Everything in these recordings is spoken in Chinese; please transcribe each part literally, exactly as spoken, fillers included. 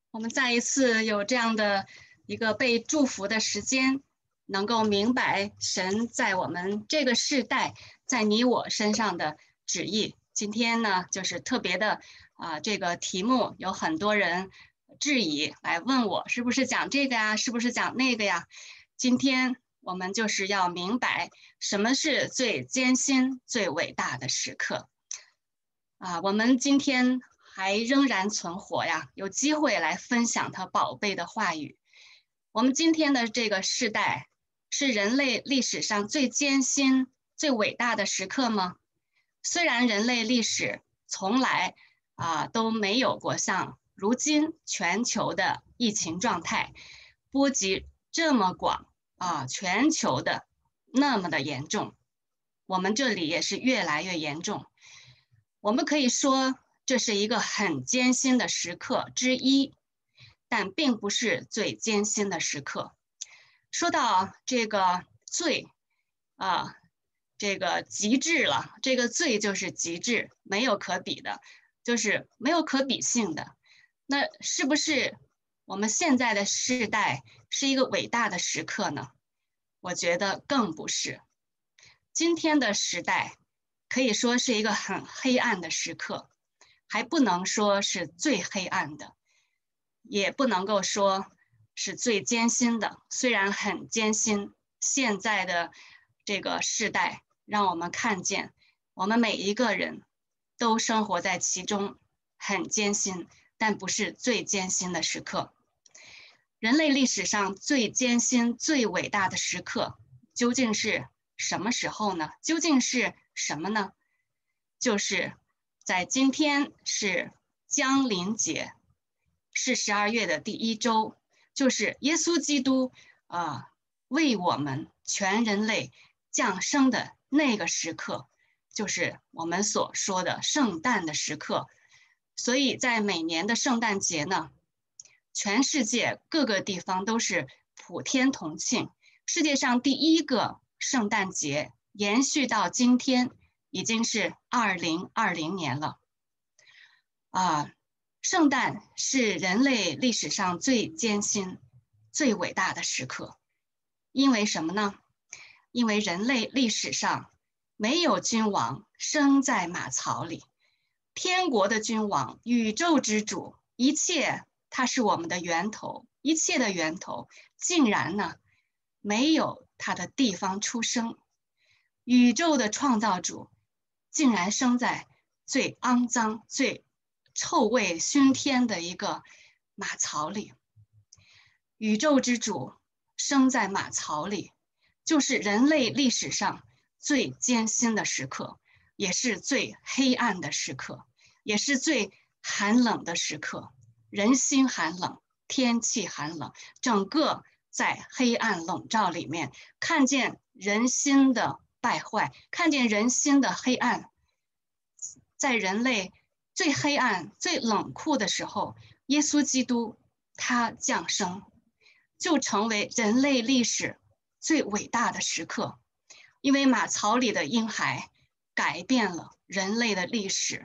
我们再一次有这样的一个被祝福的时间，能够明白神在我们这个世代，在你我身上的旨意。今天呢，就是特别的啊、呃，这个题目有很多人质疑，来问我是不是讲这个呀，是不是讲那个呀？今天我们就是要明白什么是最艰辛、最伟大的时刻啊！我们今天还仍然存活呀，有机会来分享他宝贝的话语。我们今天的这个世代是人类历史上最艰辛、最伟大的时刻吗？虽然人类历史从来啊、呃、都没有过像如今全球的疫情状态波及这么广啊、呃，全球的那么的严重，我们这里也是越来越严重。我们可以说这是一个很艰辛的时刻之一，但并不是最艰辛的时刻。说到这个罪啊，这个极致了，这个罪就是极致，没有可比的，就是没有可比性的。那是不是我们现在的世代是一个伟大的时刻呢？我觉得更不是。今天的时代可以说是一个很黑暗的时刻，还不能说是最黑暗的，也不能够说是最艰辛的，虽然很艰辛。现在的这个时代让我们看见，我们每一个人都生活在其中，很艰辛，但不是最艰辛的时刻。人类历史上最艰辛、最伟大的时刻究竟是什么时候呢？究竟是什么呢？就是在今天是降临节，是十二月的第一周，就是耶稣基督啊、呃、为我们全人类降生的那个时刻，就是我们所说的圣诞的时刻。所以在每年的圣诞节呢，全世界各个地方都是普天同庆。世界上第一个圣诞节延续到今天，已经是二零二零年了。啊，圣诞是人类历史上最艰辛、最伟大的时刻。因为什么呢？因为人类历史上没有君王生在马槽里，天国的君王，宇宙之主，一切它是我们的源头，一切的源头，竟然呢没有他的地方出生。宇宙的创造主竟然生在最肮脏、最臭味熏天的一个马槽里。宇宙之主生在马槽里，就是人类历史上最艰辛的时刻，也是最黑暗的时刻，也是最寒冷的时刻。人心寒冷，天气寒冷，整个在黑暗笼罩里面，看见人心的败坏，看见人心的黑暗。在人类最黑暗、最冷酷的时候，耶稣基督他降生，就成为人类历史最伟大的时刻。因为马槽里的婴孩改变了人类的历史。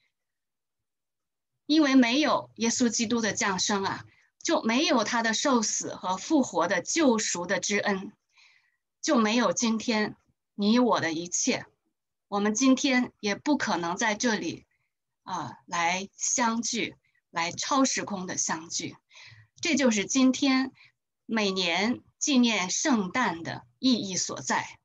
因为没有耶稣基督的降生啊，就没有他的受死和复活的救赎的之恩，就没有今天你我的一切。我们今天也不可能在这里啊来相聚，来超时空的相聚。这就是今天每年纪念圣诞的意义所在。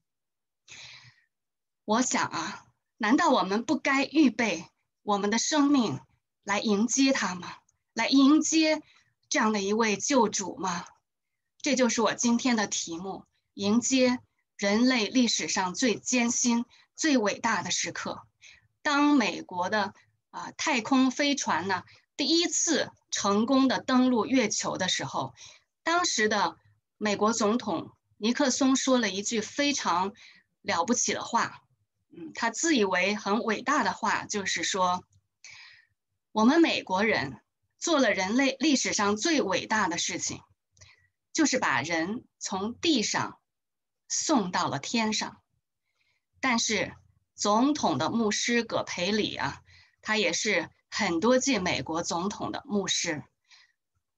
我想啊，难道我们不该预备我们的生命来迎接他吗？来迎接这样的一位救主吗？这就是我今天的题目：迎接人类历史上最艰辛、最伟大的时刻。当美国的啊、呃、太空飞船呢第一次成功的登陆月球的时候，当时的美国总统尼克松说了一句非常了不起的话，嗯，他自以为很伟大的话，就是说，我们美国人做了人类历史上最伟大的事情，就是把人从地上送到了天上。但是总统的牧师葛培理啊，他也是很多届美国总统的牧师，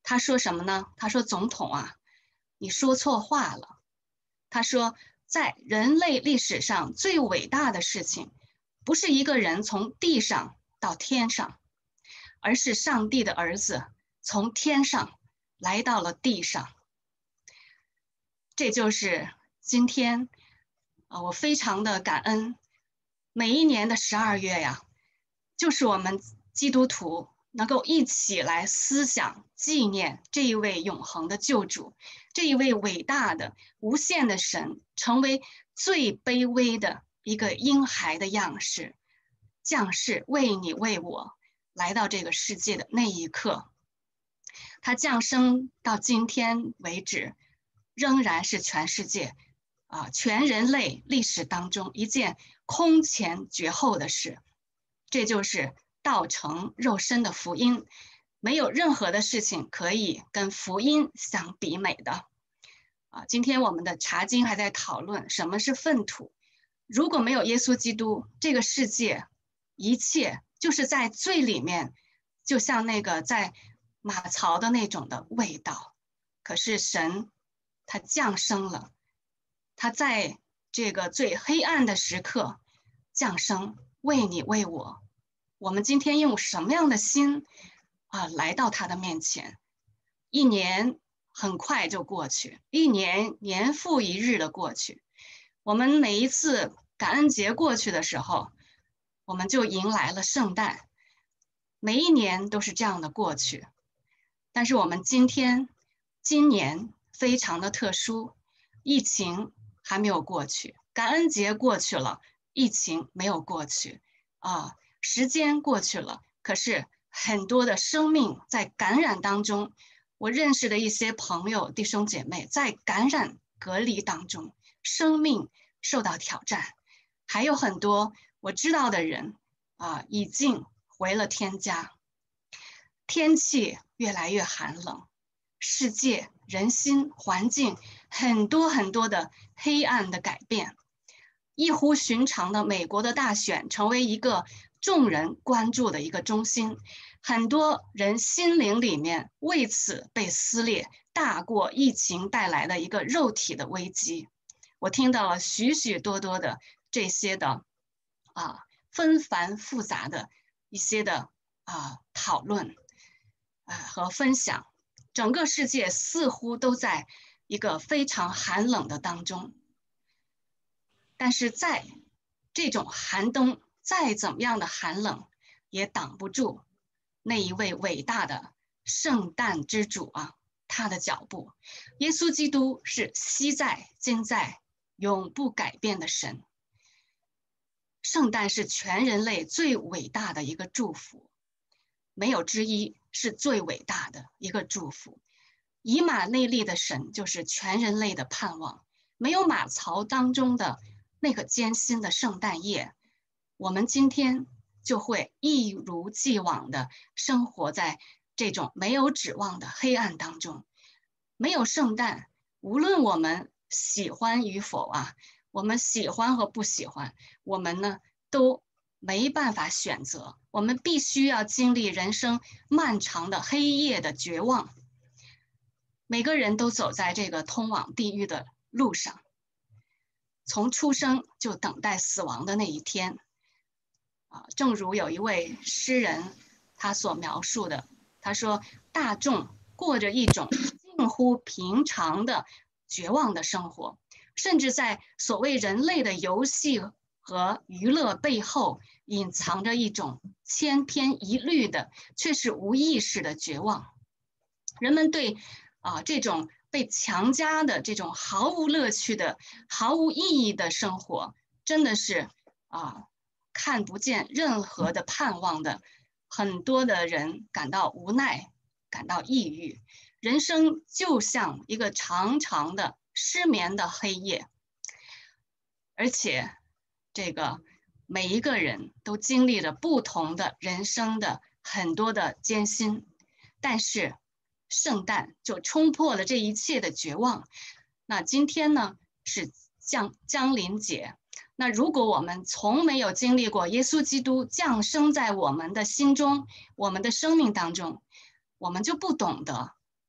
他说什么呢？他说总统啊，你说错话了。他说在人类历史上最伟大的事情，不是一个人从地上到天上，而是上帝的儿子从天上来到了地上。这就是今天啊，我非常的感恩。每一年的十二月呀，就是我们基督徒能够一起来思想纪念这一位永恒的救主，这一位伟大的无限的神，成为最卑微的一个婴孩的样式，降世为你为我来到这个世界的那一刻。他降生到今天为止，仍然是全世界啊，全人类历史当中一件空前绝后的事。这就是道成肉身的福音，没有任何的事情可以跟福音相比美的。啊，今天我们的查经还在讨论什么是粪土。如果没有耶稣基督，这个世界一切就是在最里面，就像那个在马槽的那种的味道。可是神他降生了，他在这个最黑暗的时刻降生，为你为我。我们今天用什么样的心啊来到他的面前？一年很快就过去，一年年复一日的过去。我们每一次感恩节过去的时候，我们就迎来了圣诞。每一年都是这样的过去。但是我们今天今年非常的特殊，疫情还没有过去，感恩节过去了，疫情没有过去啊，时间过去了，可是很多的生命在感染当中。我认识的一些朋友弟兄姐妹在感染隔离当中，生命受到挑战。还有很多我知道的人啊，已经回了天家。天气越来越寒冷，世界、人心、环境很多很多的黑暗的改变。异乎寻常的美国的大选成为一个众人关注的一个中心，很多人心灵里面为此被撕裂，大过疫情带来的一个肉体的危机。我听到了许许多多的这些的啊纷繁复杂的一些的啊讨论啊和分享，整个世界似乎都在一个非常寒冷的当中。但是在这种寒冬，再怎么样的寒冷，也挡不住那一位伟大的圣诞之主啊，他的脚步。耶稣基督是昔在、今在、永不改变的神。圣诞是全人类最伟大的一个祝福，没有之一，是最伟大的一个祝福。以马内利的神就是全人类的盼望，没有马槽当中的那个艰辛的圣诞夜，我们今天就会一如既往的生活在这种没有指望的黑暗当中。没有圣诞，无论我们喜欢与否啊，我们喜欢和不喜欢，我们呢都没办法选择，我们必须要经历人生漫长的黑夜的绝望。每个人都走在这个通往地狱的路上，从出生就等待死亡的那一天啊，正如有一位诗人他所描述的，他说大众过着一种近乎平常的绝望的生活，甚至在所谓人类的游戏和娱乐背后隐藏着一种千篇一律的却是无意识的绝望。人们对啊这种被强加的这种毫无乐趣的毫无意义的生活，真的是啊看不见任何的盼望的，很多的人感到无奈，感到抑郁。人生就像一个长长的失眠的黑夜，而且这个每一个人都经历了不同的人生的很多的艰辛，但是圣诞就冲破了这一切的绝望。那今天呢是降降临节，那如果我们从没有经历过耶稣基督降生在我们的心中，我们的生命当中，我们就不懂得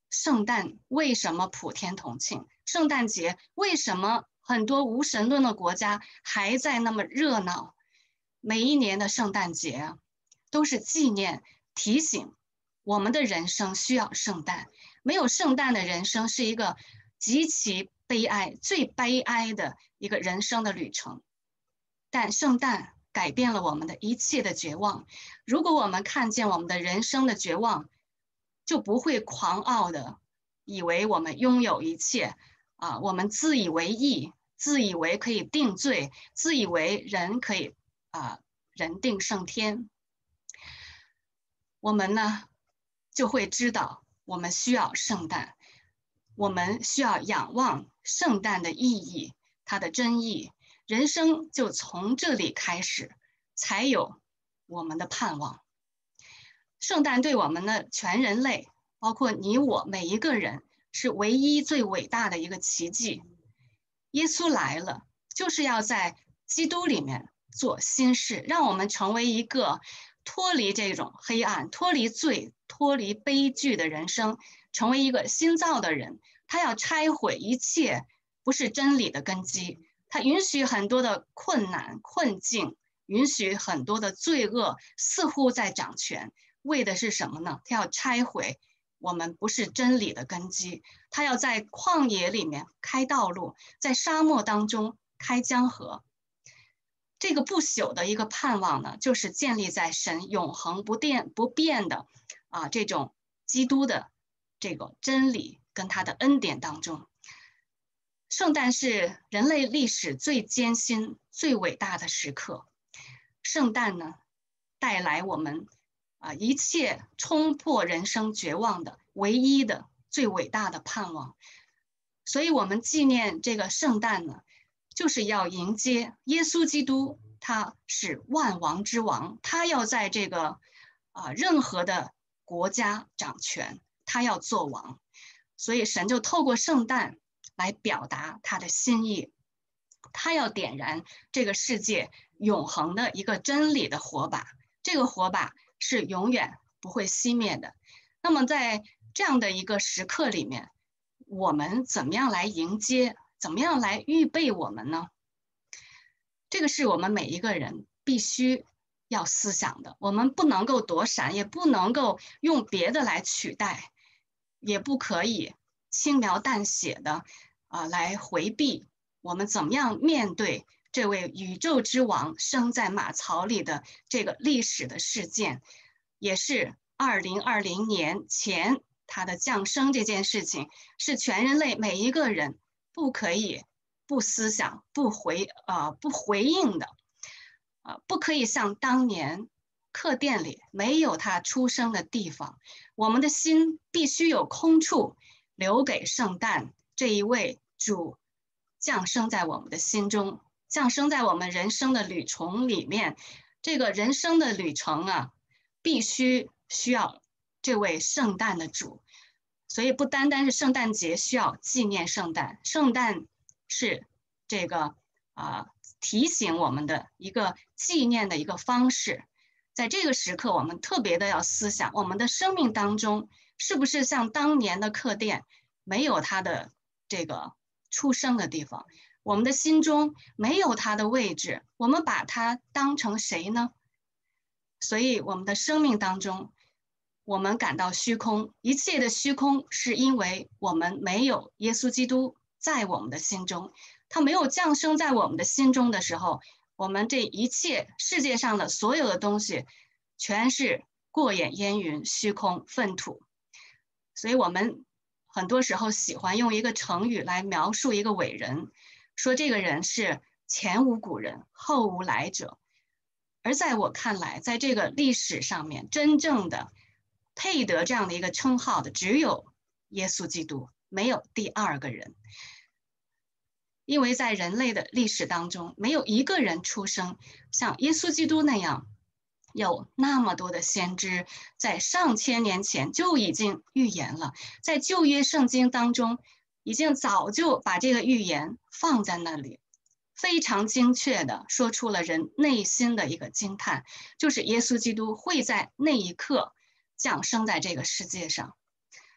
圣诞为什么普天同庆？圣诞节为什么很多无神论的国家还在那么热闹？每一年的圣诞节都是纪念、提醒我们的人生需要圣诞。没有圣诞的人生是一个极其悲哀、最悲哀的一个人生的旅程。但圣诞改变了我们的一切的绝望。如果我们看见我们的人生的绝望，就不会狂傲的以为我们拥有一切啊，我们自以为义，自以为可以定罪，自以为人可以啊人定胜天。我们呢就会知道我们需要圣诞，我们需要仰望圣诞的意义，它的真意。人生就从这里开始，才有我们的盼望。圣诞对我们的全人类，包括你我每一个人，是唯一最伟大的一个奇迹。耶稣来了，就是要在基督里面做新事，让我们成为一个脱离这种黑暗、脱离罪、脱离悲剧的人生，成为一个新造的人。他要拆毁一切不是真理的根基，他允许很多的困难、困境，允许很多的罪恶似乎在掌权，为的是什么呢？他要拆毁我们不是真理的根基，他要在旷野里面开道路，在沙漠当中开江河。这个不朽的一个盼望呢，就是建立在神永恒不变不变的啊这种基督的这个真理跟他的恩典当中。圣诞是人类历史最艰辛、最伟大的时刻。圣诞呢，带来我们啊一切冲破人生绝望的唯一的最伟大的盼望。所以我们纪念这个圣诞呢，就是要迎接耶稣基督，他是万王之王，他要在这个啊任何的国家掌权，他要做王。所以神就透过圣诞来表达他的心意，他要点燃这个世界永恒的一个真理的火把，这个火把是永远不会熄灭的。那么在这样的一个时刻里面，我们怎么样来迎接，怎么样来预备我们呢？这个是我们每一个人必须要思想的，我们不能够躲闪，也不能够用别的来取代，也不可以轻描淡写的啊、呃、来回避我们怎么样面对这位宇宙之王生在马槽里的这个历史的事件，也是二零二零年前他的降生这件事情，是全人类每一个人不可以不思想、不回呃不回应的，呃不可以像当年客店里没有他出生的地方，我们的心必须有空处留给圣诞这一位主降生在我们的心中，降生在我们人生的旅程里面。这个人生的旅程啊，必须需要这位圣诞的主。所以不单单是圣诞节需要纪念圣诞，圣诞是这个啊、呃、提醒我们的一个纪念的一个方式。在这个时刻，我们特别的要思想，我们的生命当中是不是像当年的客店没有他的这个出生的地方，我们的心中没有他的位置，我们把他当成谁呢？所以我们的生命当中，我们感到虚空，一切的虚空是因为我们没有耶稣基督在我们的心中，他没有降生在我们的心中的时候，我们这一切世界上的所有的东西全是过眼烟云、虚空粪土。所以我们很多时候喜欢用一个成语来描述一个伟人，说这个人是前无古人后无来者。而在我看来，在这个历史上面，真正的配得这样的一个称号的只有耶稣基督，没有第二个人。因为在人类的历史当中，没有一个人出生像耶稣基督那样有那么多的先知，在上千年前就已经预言了，在旧约圣经当中已经早就把这个预言放在那里，非常精确的说出了人内心的一个惊叹，就是耶稣基督会在那一刻降生在这个世界上。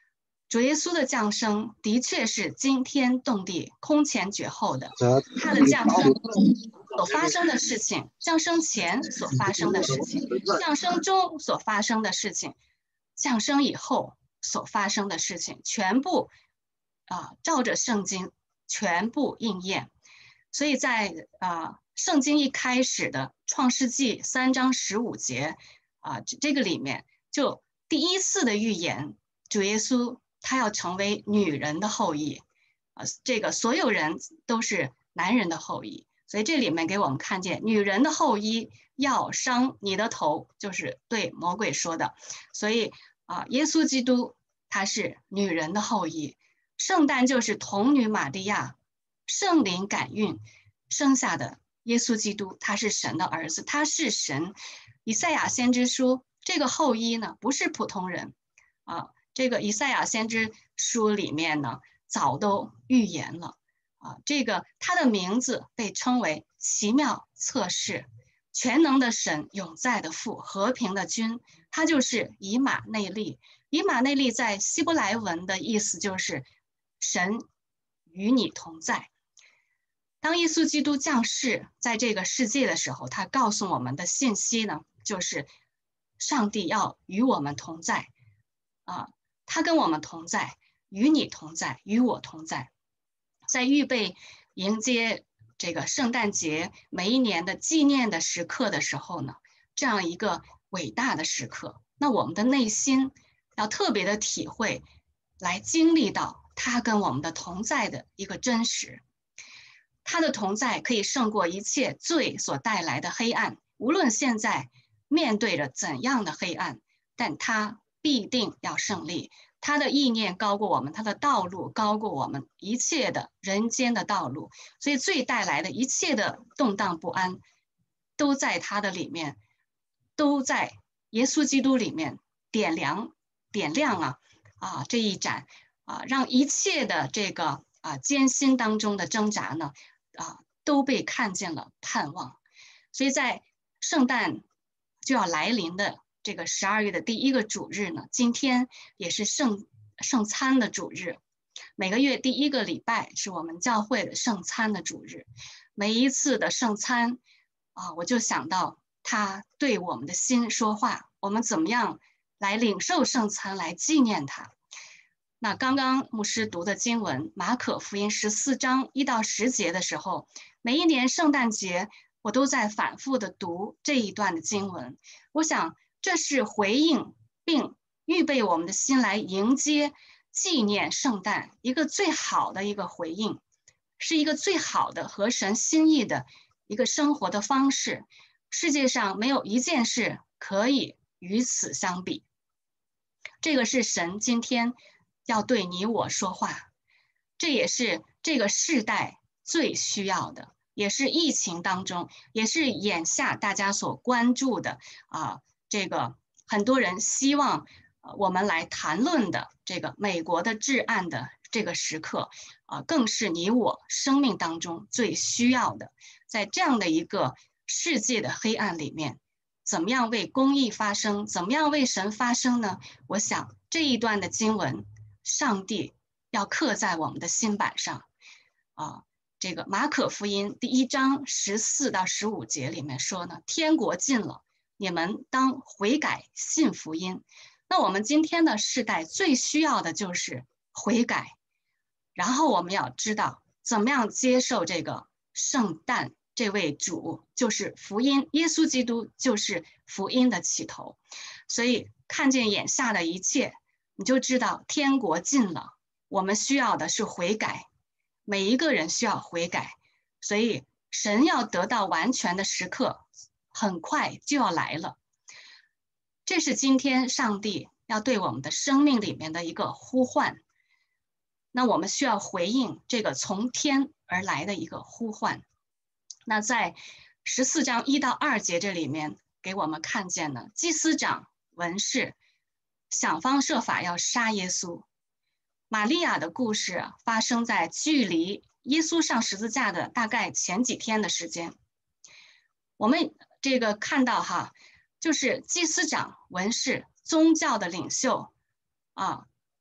主耶稣的降生的确是惊天动地、空前绝后的。他的降生所发生的事情，降生前所发生的事情，降生中所发生的事情，降生以后所发生的事情，全部啊、呃、照着圣经全部应验。所以在啊、呃、圣经一开始的创世纪三章十五节啊、呃、这个里面就第一次的预言，主耶稣他要成为女人的后裔啊、呃，这个所有人都是男人的后裔。所以这里面给我们看见，女人的后裔要伤你的头，就是对魔鬼说的。所以啊，耶稣基督他是女人的后裔，圣诞就是童女玛利亚圣灵感孕生下的耶稣基督，他是神的儿子，他是神。以赛亚先知书这个后裔呢，不是普通人啊，这个以赛亚先知书里面呢，早都预言了。啊，这个他的名字被称为奇妙策士、全能的神、永在的父、和平的君，他就是以马内利。以马内利在希伯来文的意思就是神与你同在。当耶稣基督降世在这个世界的时候，他告诉我们的信息呢，就是上帝要与我们同在啊，他跟我们同在，与你同在，与我同在。在预备迎接这个圣诞节每一年的纪念的时刻的时候呢，这样一个伟大的时刻，那我们的内心要特别的体会，来经历到他跟我们的同在的一个真实。他的同在可以胜过一切罪所带来的黑暗，无论现在面对着怎样的黑暗，但他必定要胜利。他的意念高过我们，他的道路高过我们一切的人间的道路，所以罪带来的一切的动荡不安，都在他的里面，都在耶稣基督里面点亮点亮啊啊这一盏啊，让一切的这个啊艰辛当中的挣扎呢啊都被看见了盼望。所以在圣诞就要来临的这个十二月的第一个主日呢，今天也是圣圣餐的主日。每个月第一个礼拜是我们教会的圣餐的主日。每一次的圣餐啊，我就想到他对我们的心说话，我们怎么样来领受圣餐，来纪念他。那刚刚牧师读的经文，马可福音十四章一到十节的时候，每一年圣诞节我都在反复的读这一段的经文。我想这是回应并预备我们的心来迎接纪念圣诞一个最好的一个回应，是一个最好的合神心意的一个生活的方式。世界上没有一件事可以与此相比。这个是神今天要对你我说话，这也是这个世代最需要的，也是疫情当中，也是眼下大家所关注的啊，这个很多人希望我们来谈论的这个美国的治安的这个时刻啊，更是你我生命当中最需要的。在这样的一个世界的黑暗里面，怎么样为公义发声，怎么样为神发声呢？我想这一段的经文，上帝要刻在我们的心板上啊。这个马可福音第一章十四到十五节里面说呢，天国近了，你们当悔改信福音。那我们今天的世代最需要的就是悔改，然后我们要知道怎么样接受这个圣诞，这位主就是福音，耶稣基督就是福音的起头。所以看见眼下的一切，你就知道天国近了，我们需要的是悔改，每一个人需要悔改。所以神要得到完全的时刻很快就要来了。这是今天上帝要对我们的生命里面的一个呼唤，那我们需要回应这个从天而来的一个呼唤。那在十四章一到二节这里面给我们看见了祭司长文士想方设法要杀耶稣。玛利亚的故事发生在距离耶稣上十字架的大概前几天的时间。我们这个看到哈，就是祭司长文士宗教的领袖啊，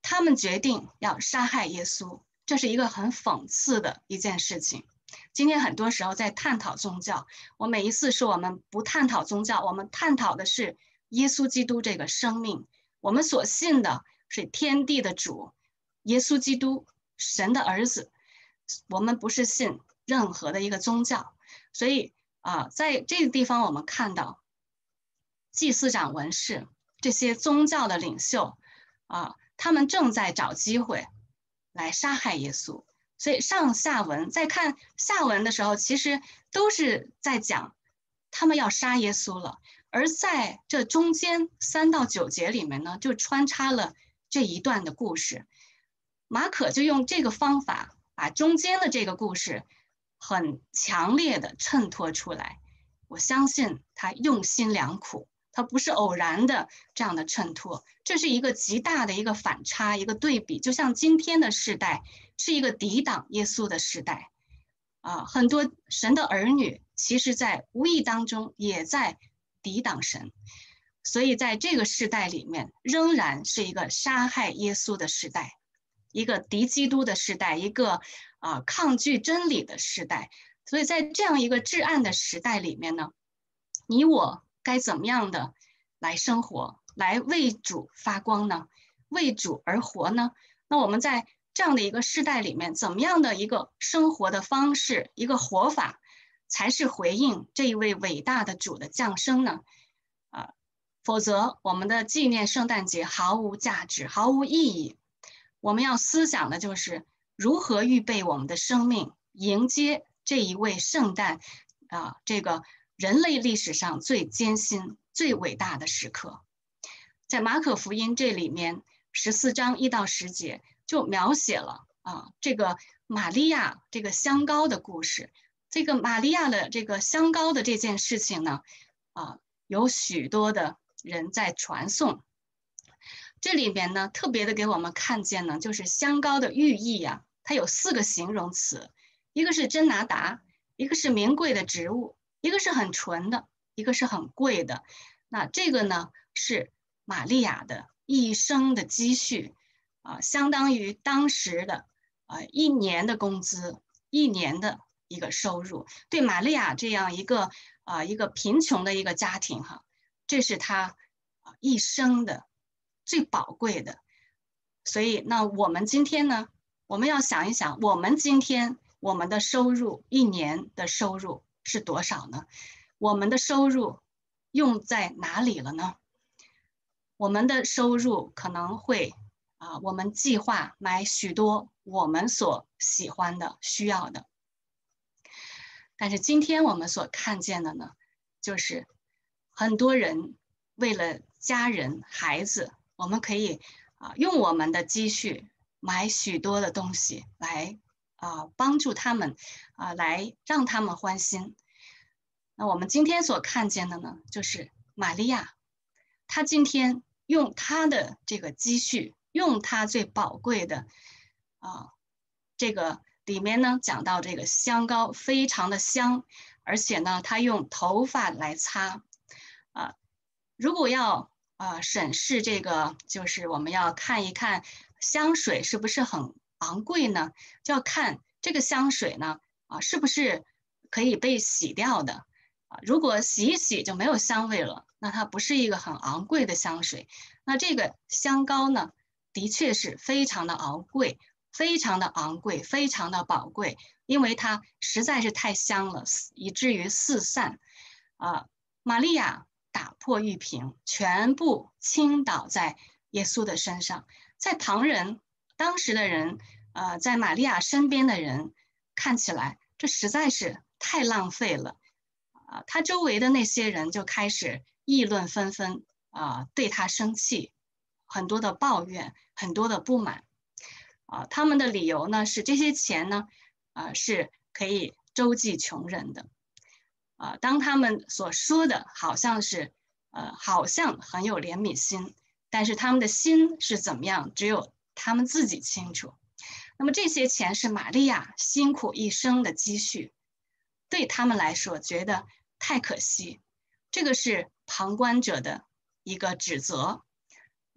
他们决定要杀害耶稣，这是一个很讽刺的一件事情。今天很多时候在探讨宗教，我每一次说我们不探讨宗教，我们探讨的是耶稣基督这个生命，我们所信的是天地的主，耶稣基督，神的儿子，我们不是信任何的一个宗教。所以啊、呃，在这个地方我们看到祭司长、文士这些宗教的领袖啊、呃，他们正在找机会来杀害耶稣。所以上下文在看下文的时候，其实都是在讲他们要杀耶稣了，而在这中间三到九节里面呢，就穿插了这一段的故事。马可就用这个方法把中间的这个故事很强烈的衬托出来。我相信他用心良苦，他不是偶然的这样的衬托，这是一个极大的一个反差，一个对比。就像今天的时代是一个抵挡耶稣的时代啊，很多神的儿女其实在无意当中也在抵挡神，所以在这个时代里面仍然是一个杀害耶稣的时代，一个敌基督的时代，一个啊抗拒真理的时代。所以在这样一个至暗的时代里面呢，你我该怎么样的来生活，来为主发光呢？为主而活呢？那我们在这样的一个时代里面，怎么样的一个生活的方式，一个活法，才是回应这一位伟大的主的降生呢？啊，否则我们的纪念圣诞节毫无价值，毫无意义。我们要思想的就是如何预备我们的生命，迎接这一位圣诞啊，这个人类历史上最艰辛、最伟大的时刻。在马可福音这里面，十四章一到十节就描写了啊这个玛利亚这个香膏的故事。这个玛利亚的这个香膏的这件事情呢，啊有许多的人在传颂。这里面呢，特别的给我们看见呢，就是香膏的寓意啊，它有四个形容词，一个是真拿达，一个是名贵的植物，一个是很纯的，一个是很贵的。那这个呢，是玛利亚的一生的积蓄啊，相当于当时的啊一年的工资，一年的一个收入。对玛利亚这样一个啊一个贫穷的一个家庭哈，这是她啊一生的最宝贵的。所以那我们今天呢，我们要想一想，我们今天我们的收入一年的收入是多少呢？我们的收入用在哪里了呢？我们的收入可能会啊，我们计划买许多我们所喜欢的、需要的。但是今天我们所看见的呢，就是很多人为了家人、孩子，我们可以啊用我们的积蓄买许多的东西来啊帮助他们啊来让他们欢心。那我们今天所看见的呢，就是玛利亚，她今天用她的这个积蓄，用她最宝贵的啊这个里面呢讲到这个香膏非常的香，而且呢她用头发来擦啊。如果要啊审视这个，就是我们要看一看香水是不是很昂贵呢？就要看这个香水呢啊是不是可以被洗掉的。啊，如果洗一洗就没有香味了，那它不是一个很昂贵的香水。那这个香膏呢，的确是非常的昂贵，非常的昂贵，非常的宝贵，因为它实在是太香了，以至于四散。啊，玛利亚打破玉瓶，全部倾倒在耶稣的身上。在旁人，当时的人，呃，在玛利亚身边的人看起来，这实在是太浪费了。啊，他周围的那些人就开始议论纷纷，啊，对他生气，很多的抱怨，很多的不满，啊，他们的理由呢是这些钱呢，啊，是可以周济穷人的，啊，当他们所说的好像是，呃，好像很有怜悯心，但是他们的心是怎么样，只有他们自己清楚。那么这些钱是玛利亚辛苦一生的积蓄，对他们来说觉得太可惜，这个是旁观者的一个指责，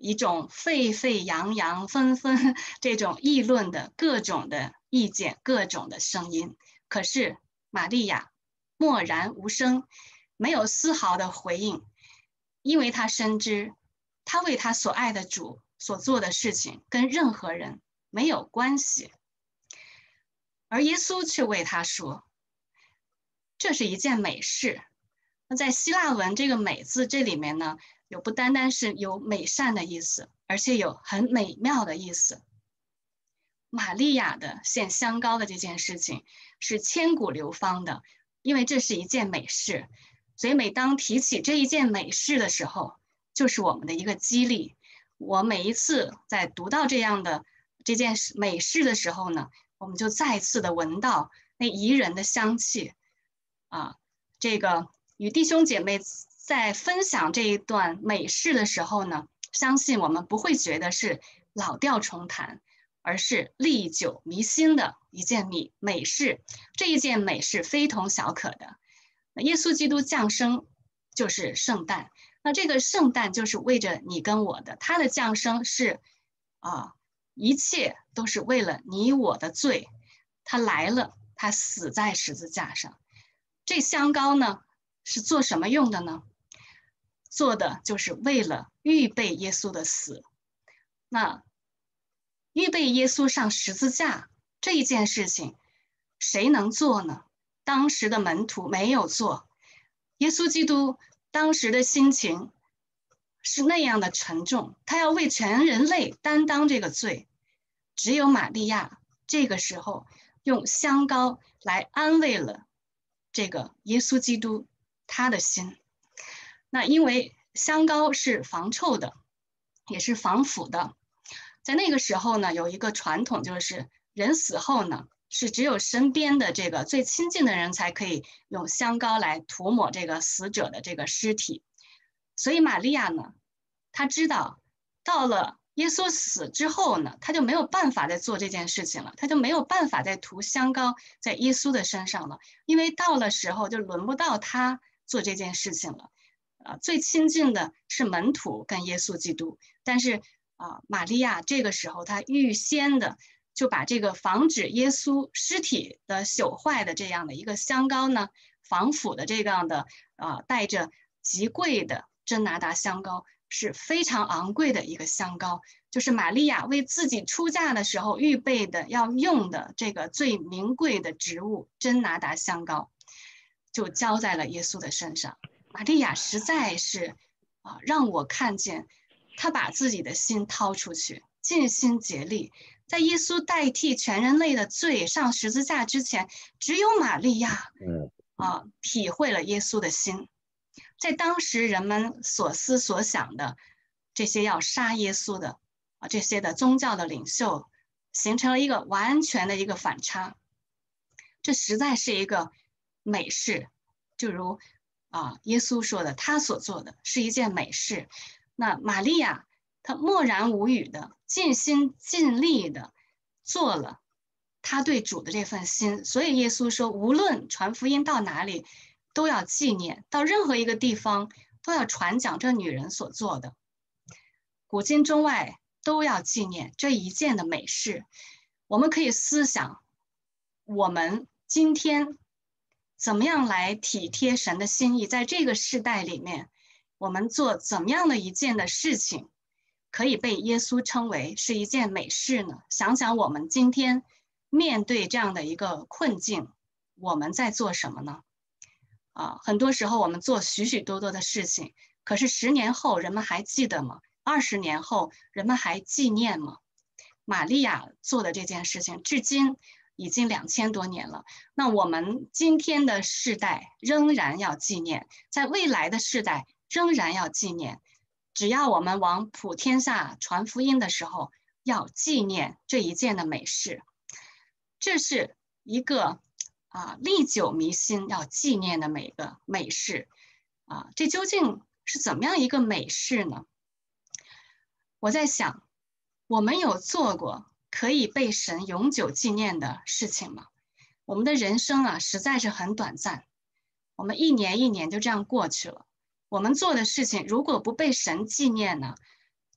一种沸沸扬扬、纷纷这种议论的各种的意见、各种的声音。可是玛利亚默然无声，没有丝毫的回应，因为她深知，她为她所爱的主所做的事情跟任何人没有关系。而耶稣却为她说，这是一件美事。那在希腊文这个美字这里面呢，有不单单是有美善的意思，而且有很美妙的意思。玛利亚的献香膏的这件事情是千古流芳的，因为这是一件美事，所以每当提起这一件美事的时候，就是我们的一个激励。我每一次在读到这样的这件美事的时候呢，我们就再次的闻到那宜人的香气啊。这个与弟兄姐妹在分享这一段美事的时候呢，相信我们不会觉得是老调重弹，而是历久弥新的一件美美事。这一件美事非同小可的。耶稣基督降生就是圣诞，那这个圣诞就是为着你跟我的，他的降生是啊，一切都是为了你我的罪，他来了，他死在十字架上。这香膏呢是做什么用的呢？做的就是为了预备耶稣的死。那预备耶稣上十字架这一件事情，谁能做呢？当时的门徒没有做。耶稣基督当时的心情是那样的沉重，他要为全人类担当这个罪。只有玛利亚这个时候用香膏来安慰了这个耶稣基督他的心。那因为香膏是防臭的，也是防腐的。在那个时候呢，有一个传统，就是人死后呢，是只有身边的这个最亲近的人才可以用香膏来涂抹这个死者的这个尸体。所以玛利亚呢，她知道到了耶稣死之后呢，她就没有办法再做这件事情了，她就没有办法再涂香膏在耶稣的身上了，因为到了时候就轮不到她做这件事情了。呃，最亲近的是门徒跟耶稣基督，但是啊，玛利亚这个时候她预先的就把这个防止耶稣尸体的朽坏的这样的一个香膏呢，防腐的这样的啊，带着极贵的真拿达香膏，是非常昂贵的一个香膏，就是玛利亚为自己出嫁的时候预备的要用的这个最名贵的植物真拿达香膏，就浇在了耶稣的身上。玛利亚实在是啊，让我看见她把自己的心掏出去，尽心竭力。在耶稣代替全人类的罪上十字架之前，只有玛利亚啊体会了耶稣的心。在当时人们所思所想的这些要杀耶稣的啊这些的宗教的领袖，形成了一个完全的一个反差。这实在是一个美事，就如啊耶稣说的，他所做的是一件美事。那玛利亚她默然无语的，尽心尽力的做了他对主的这份心。所以耶稣说，无论传福音到哪里，都要纪念，到任何一个地方都要传讲这女人所做的。古今中外都要纪念这一件的美事。我们可以思想，我们今天怎么样来体贴神的心意，在这个世代里面，我们做怎么样的一件的事情可以被耶稣称为是一件美事呢？想想我们今天面对这样的一个困境，我们在做什么呢？啊，很多时候我们做许许多多的事情，可是十年后人们还记得吗？二十年后人们还纪念吗？玛利亚做的这件事情至今已经两千多年了，那我们今天的世代仍然要纪念，在未来的世代仍然要纪念。只要我们往普天下传福音的时候，要纪念这一件的美事。这是一个啊历久弥新要纪念的每个美事啊，这究竟是怎么样一个美事呢？我在想，我们有做过可以被神永久纪念的事情吗？我们的人生啊，实在是很短暂，我们一年一年就这样过去了。我们做的事情如果不被神纪念呢，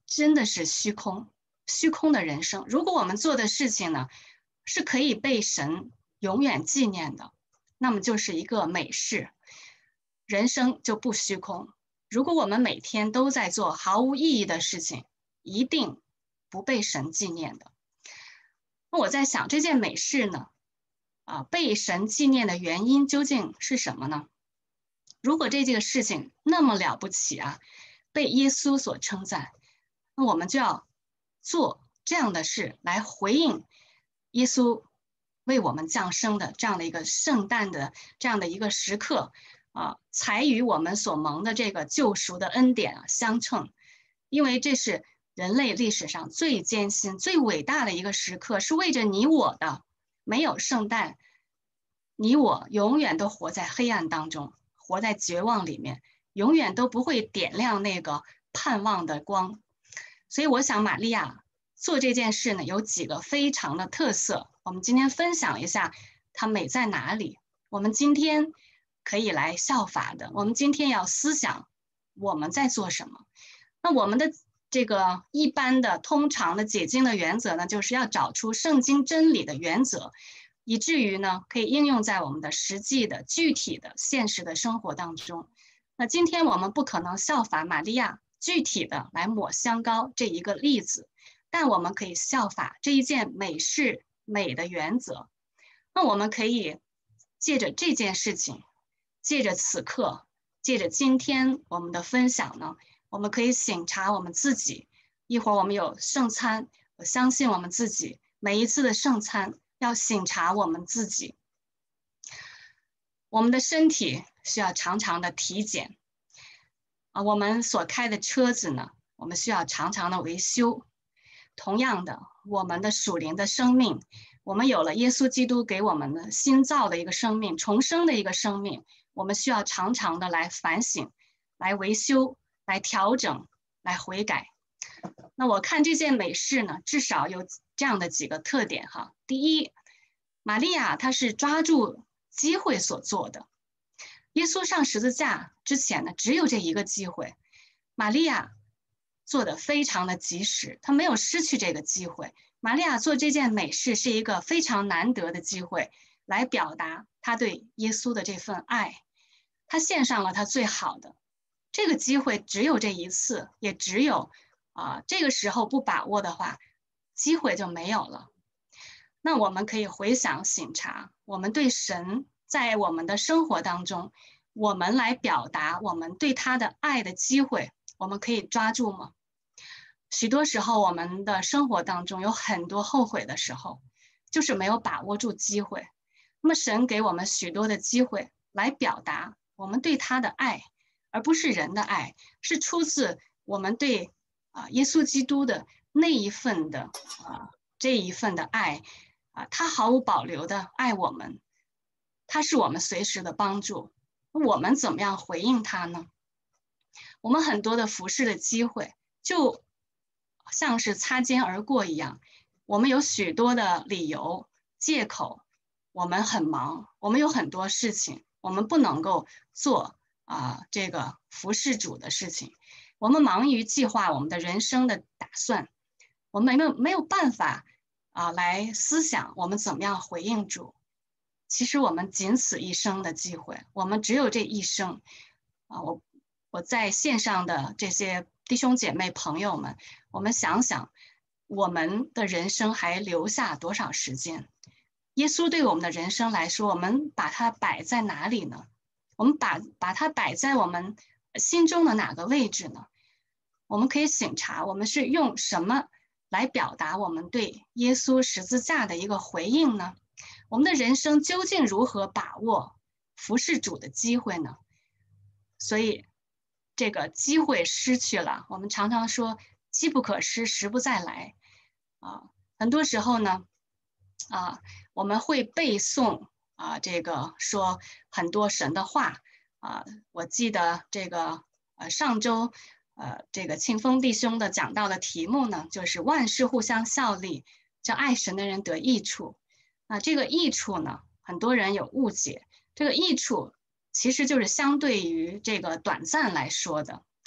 真的是虚空，虚空的人生。如果我们做的事情呢，是可以被神永远纪念的，那么就是一个美事，人生就不虚空。如果我们每天都在做毫无意义的事情，一定不被神纪念的。那我在想，这件美事呢，啊，被神纪念的原因究竟是什么呢？如果这件事情那么了不起啊，被耶稣所称赞，那我们就要做这样的事来回应耶稣为我们降生的这样的一个圣诞的这样的一个时刻啊，才与我们所蒙的这个救赎的恩典啊相称。因为这是人类历史上最艰辛、最伟大的一个时刻，是为着你我的。没有圣诞，你我永远都活在黑暗当中，活在绝望里面，永远都不会点亮那个盼望的光。所以我想玛利亚做这件事呢，有几个非常的特色，我们今天分享一下它美在哪里，我们今天可以来效法的，我们今天要思想我们在做什么。那我们的这个一般的通常的解经的原则呢，就是要找出圣经真理的原则，以至于呢可以应用在我们的实际的具体的现实的生活当中。那今天我们不可能效法玛利亚具体的来抹香膏这一个例子，但我们可以效法这一件美事美的原则。那我们可以借着这件事情，借着此刻，借着今天我们的分享呢，我们可以省察我们自己。一会儿我们有圣餐，我相信我们自己每一次的圣餐要省察我们自己。我们的身体需要常常的体检啊，我们所开的车子呢，我们需要常常的维修。同样的，我们的属灵的生命，我们有了耶稣基督给我们的新造的一个生命，重生的一个生命，我们需要常常的来反省，来维修，来调整，来悔改。那我看这件美事呢，至少有这样的几个特点哈。第一，玛利亚她是抓住机会所做的。耶稣上十字架之前呢，只有这一个机会，玛利亚做得非常的及时，她没有失去这个机会。玛利亚做这件美事是一个非常难得的机会，来表达她对耶稣的这份爱，她献上了她最好的。这个机会只有这一次，也只有啊、呃、这个时候不把握的话，机会就没有了。那我们可以回想省察，我们对神在我们的生活当中，我们来表达我们对他的爱的机会，我们可以抓住吗？许多时候我们的生活当中有很多后悔的时候，就是没有把握住机会。那么神给我们许多的机会来表达我们对他的爱，而不是人的爱，是出自我们对啊耶稣基督的那一份的啊这一份的爱啊，他毫无保留的爱我们，他是我们随时的帮助。我们怎么样回应他呢？我们很多的服侍的机会就像是擦肩而过一样，我们有许多的理由借口，我们很忙，我们有很多事情，我们不能够做啊、呃、这个服侍主的事情，我们忙于计划我们的人生的打算，我们没有没有办法啊、呃、来思想我们怎么样回应主。其实我们仅此一生的机会，我们只有这一生啊！我我在线上的这些弟兄姐妹朋友们，我们想想，我们的人生还留下多少时间？耶稣对我们的人生来说，我们把它摆在哪里呢？我们把把它摆在我们心中的哪个位置呢？我们可以省察，我们是用什么来表达我们对耶稣十字架的一个回应呢？我们的人生究竟如何把握服侍主的机会呢？所以这个机会失去了，我们常常说机不可失，时不再来啊。很多时候呢，啊，我们会背诵啊，这个说很多神的话啊。我记得这个呃上周呃这个庆丰弟兄的讲到的题目呢，就是万事互相效力，叫爱神的人得益处。啊，这个益处呢，很多人有误解。这个益处其实就是相对于这个短暂来说的。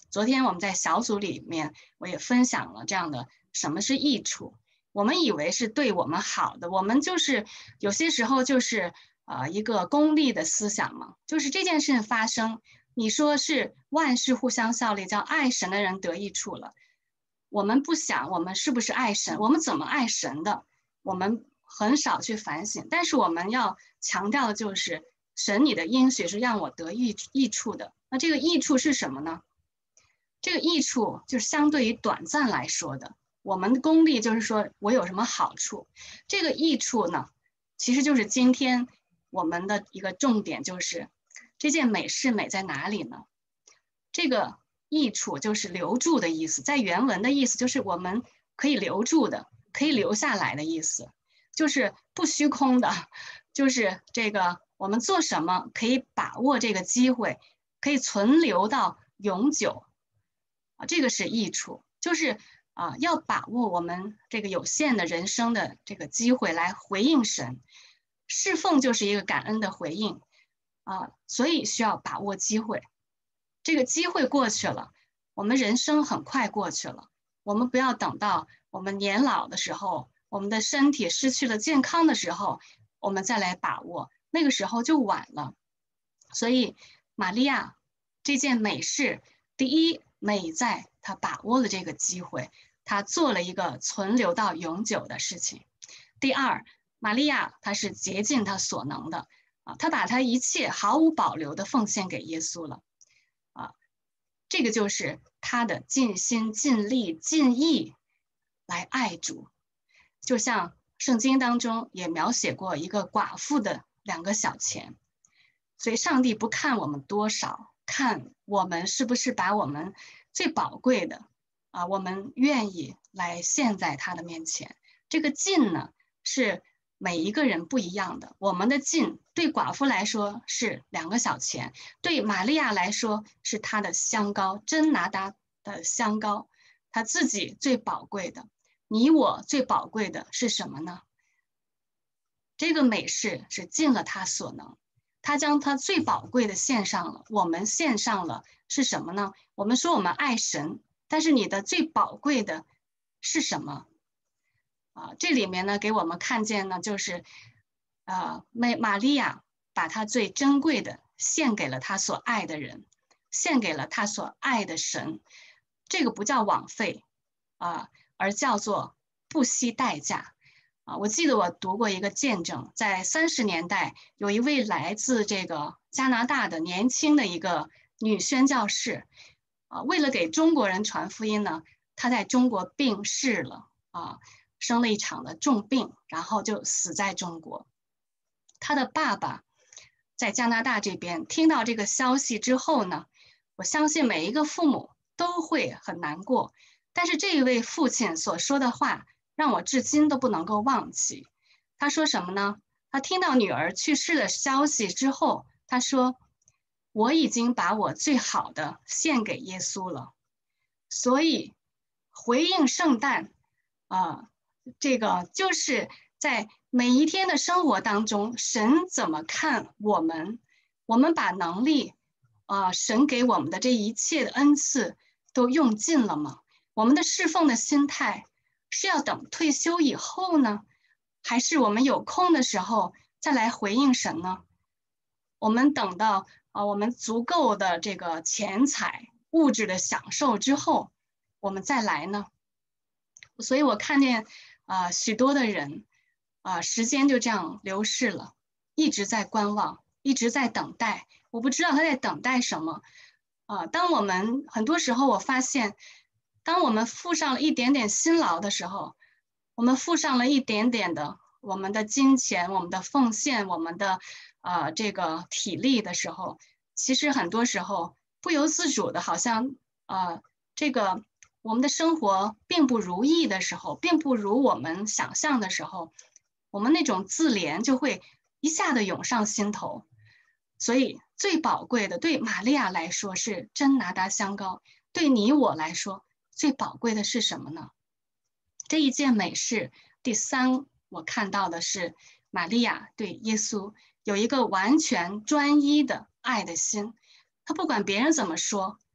昨天我们在小组里面，我也分享了这样的什么是益处。我们以为是对我们好的，我们就是有些时候就是呃一个功利的思想嘛，就是这件事情发生，你说是万事互相效力，叫爱神的人得益处了。我们不想我们是不是爱神，我们怎么爱神的，我们很少去反省。但是我们要强调的就是，神你的应许是让我得益益处的。那这个益处是什么呢？这个益处就是相对于短暂来说的。我们的功利就是说我有什么好处，这个益处呢，其实就是今天我们的一个重点，就是这件美事美在哪里呢？这个益处就是留住的意思，在原文的意思就是我们可以留住的，可以留下来的意思，就是不虚空的，就是这个我们做什么可以把握这个机会，可以存留到永久啊，这个是益处，就是啊，要把握我们这个有限的人生的这个机会来回应神，侍奉就是一个感恩的回应啊，所以需要把握机会。这个机会过去了，我们人生很快过去了，我们不要等到我们年老的时候，我们的身体失去了健康的时候，我们再来把握，那个时候就晚了。所以玛利亚这件美事，第一，美在她把握了这个机会，她做了一个存留到永久的事情。第二，玛利亚她是竭尽她所能的啊，她把她一切毫无保留的奉献给耶稣了啊，这个就是她的尽心尽力尽意来爱主。就像圣经当中也描写过一个寡妇的两个小钱，所以上帝不看我们多少，看我们是不是把我们最宝贵的啊，我们愿意来献在他的面前。这个尽呢，是每一个人不一样的。我们的尽对寡妇来说是两个小钱，对玛利亚来说是她的香膏，真拿达的香膏，她自己最宝贵的。你我最宝贵的是什么呢？这个美事是尽了他所能，他将他最宝贵的献上了。我们献上了是什么呢？我们说我们爱神，但是你的最宝贵的是什么？啊，这里面呢，给我们看见呢，就是啊，玛玛利亚把她最珍贵的献给了她所爱的人，献给了她所爱的神。这个不叫枉费啊，而叫做不惜代价。啊，我记得我读过一个见证，在三十年代，有一位来自这个加拿大的年轻的一个女宣教士，啊，为了给中国人传福音呢，她在中国病逝了，啊，生了一场的重病，然后就死在中国。她的爸爸在加拿大这边听到这个消息之后呢，我相信每一个父母都会很难过，但是这一位父亲所说的话，让我至今都不能够忘记。他说什么呢？他听到女儿去世的消息之后，他说：“我已经把我最好的献给耶稣了。”所以回应圣诞啊，这个就是在每一天的生活当中，神怎么看我们？我们把能力啊，神给我们的这一切的恩赐都用尽了吗？我们的侍奉的心态是要等退休以后呢，还是我们有空的时候再来回应神呢？我们等到啊，我们足够的这个钱财、物质的享受之后，我们再来呢？所以我看见啊，许多的人啊，时间就这样流逝了，一直在观望，一直在等待。我不知道他在等待什么啊。当我们很多时候，我发现，当我们付上了一点点辛劳的时候，我们付上了一点点的我们的金钱、我们的奉献、我们的呃这个体力的时候，其实很多时候不由自主的，好像呃这个我们的生活并不如意的时候，并不如我们想象的时候，我们那种自怜就会一下子涌上心头。所以最宝贵的，对玛利亚来说是真拿达香膏，对你我来说最宝贵的是什么呢？这一件美事，第三我看到的是玛利亚对耶稣有一个完全专一的爱的心，他不管别人怎么说，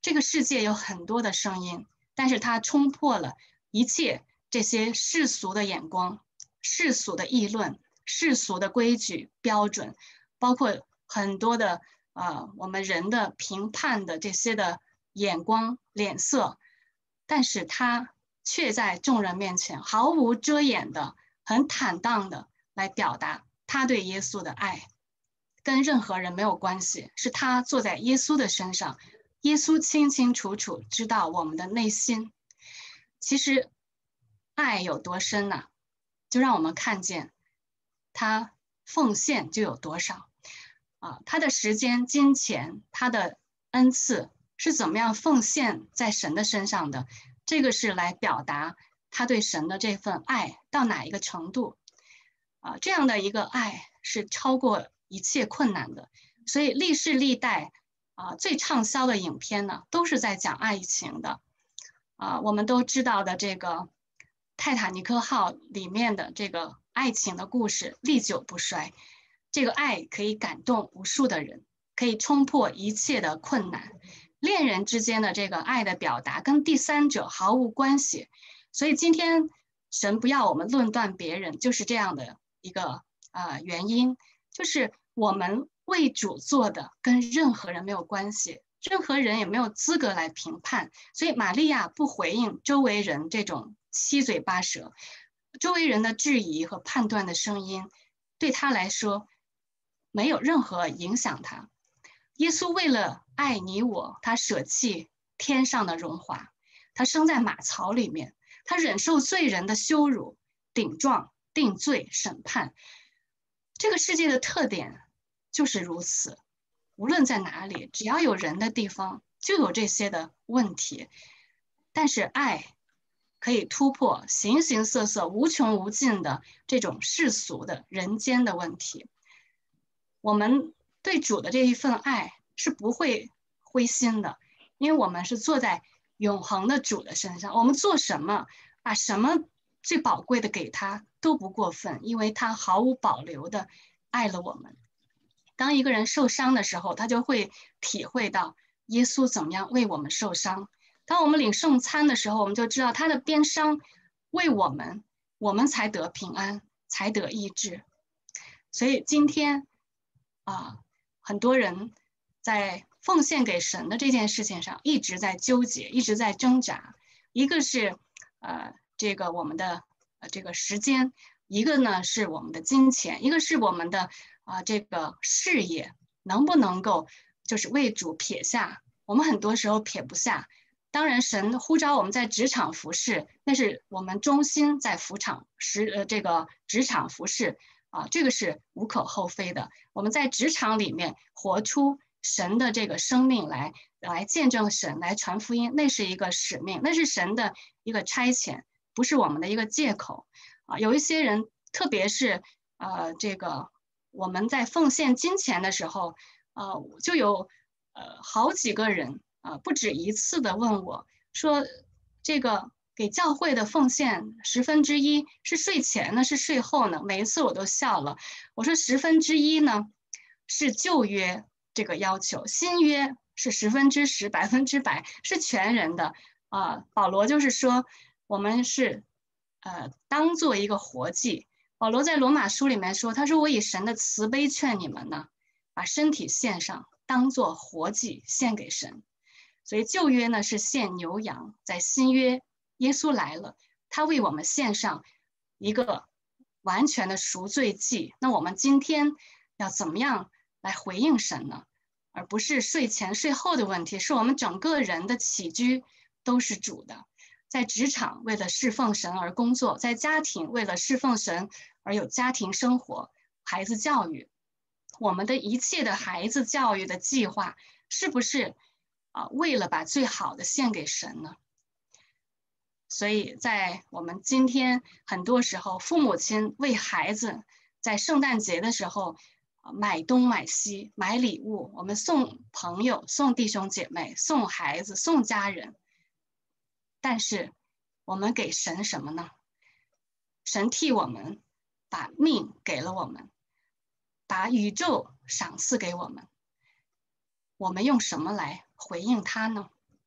这个世界有很多的声音，但是它冲破了一切这些世俗的眼光、世俗的议论、世俗的规矩标准，包括很多的呃我们人的评判的这些的眼光、脸色，但是他却在众人面前毫无遮掩的、很坦荡的来表达他对耶稣的爱，跟任何人没有关系，是他坐在耶稣的身上，耶稣清清楚楚知道我们的内心。其实爱有多深呢？就让我们看见他奉献就有多少啊！他的时间、金钱、他的恩赐是怎么样奉献在神的身上的？这个是来表达他对神的这份爱到哪一个程度啊？这样的一个爱是超过一切困难的。所以历世历代啊最畅销的影片呢，都是在讲爱情的啊。我们都知道的这个泰坦尼克号里面的这个爱情的故事历久不衰，这个爱可以感动无数的人，可以冲破一切的困难。恋人之间的这个爱的表达跟第三者毫无关系，所以今天神不要我们论断别人，就是这样的一个呃原因，就是我们为主做的跟任何人没有关系，任何人也没有资格来评判。所以玛利亚不回应周围人这种七嘴八舌、周围人的质疑和判断的声音，对他来说没有任何影响他。耶稣为了爱你我，他舍弃天上的荣华，他生在马槽里面，他忍受罪人的羞辱、顶撞、定罪、审判。这个世界的特点就是如此，无论在哪里，只要有人的地方，就有这些的问题。但是爱可以突破形形色色、无穷无尽的这种世俗的人间的问题。我们对主的这一份爱是不会灰心的，因为我们是坐在永恒的主的身上，我们做什么，把什么最宝贵的给他都不过分，因为他毫无保留的爱了我们。当一个人受伤的时候，他就会体会到耶稣怎么样为我们受伤。当我们领圣餐的时候，我们就知道他的鞭伤为我们，我们才得平安，才得医治。所以今天啊，很多人在奉献给神的这件事情上一直在纠结，一直在挣扎。一个是呃这个我们的呃这个时间，一个呢是我们的金钱，一个是我们的啊、呃、这个事业，能不能够就是为主撇下？我们很多时候撇不下。当然，神呼召我们在职场服侍，那是我们忠心在服场实呃这个职场服侍。啊，这个是无可厚非的。我们在职场里面活出神的这个生命来，来见证神，来传福音，那是一个使命，那是神的一个差遣，不是我们的一个借口。啊，有一些人，特别是呃这个我们在奉献金钱的时候，呃就有呃好几个人啊、呃，不止一次的问我说，这个。给教会的奉献十分之一是税前呢，是税后呢？每一次我都笑了。我说十分之一呢是旧约这个要求，新约是十分之十，百分之百是全人的啊、呃。保罗就是说，我们是呃当做一个活祭。保罗在罗马书里面说，他说我以神的慈悲劝你们呢，把身体献上，当做活祭献给神。所以旧约呢是献牛羊，在新约。耶稣来了，他为我们献上一个完全的赎罪祭。那我们今天要怎么样来回应神呢？而不是税前税后的问题，是我们整个人的起居都是主的。在职场为了侍奉神而工作，在家庭为了侍奉神而有家庭生活、孩子教育。我们的一切的孩子教育的计划，是不是啊为了把最好的献给神呢？所以在我们今天很多时候，父母亲为孩子在圣诞节的时候买东买西买礼物，我们送朋友、送弟兄姐妹、送孩子、送家人。但是我们给神什么呢？神替我们把命给了我们，把宇宙赏赐给我们，我们用什么来回应他呢？